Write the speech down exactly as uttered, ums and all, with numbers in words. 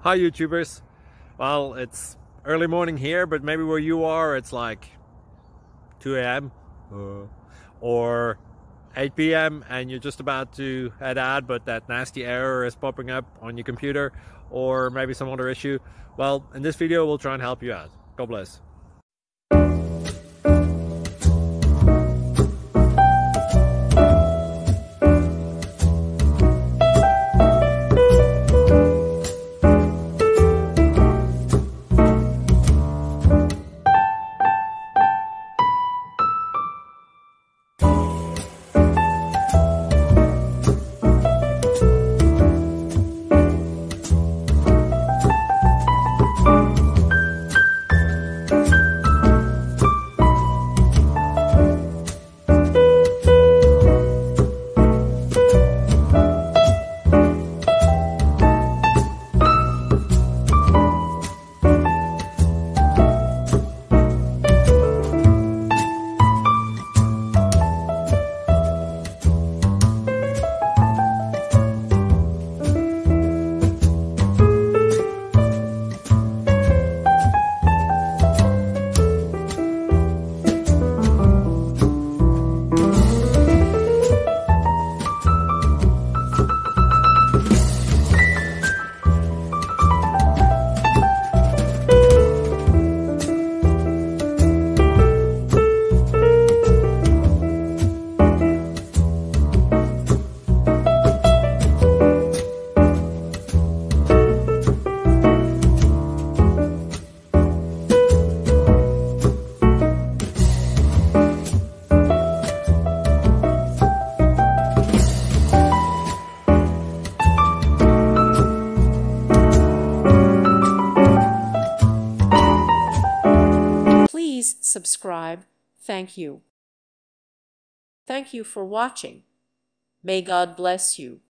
Hi YouTubers. Well, it's early morning here, but maybe where you are it's like two A M uh, or eight P M and you're just about to head out, but that nasty error is popping up on your computer, or maybe some other issue. Well, in this video we'll try and help you out. God bless. Please subscribe. Thank you. Thank you for watching. May God bless you.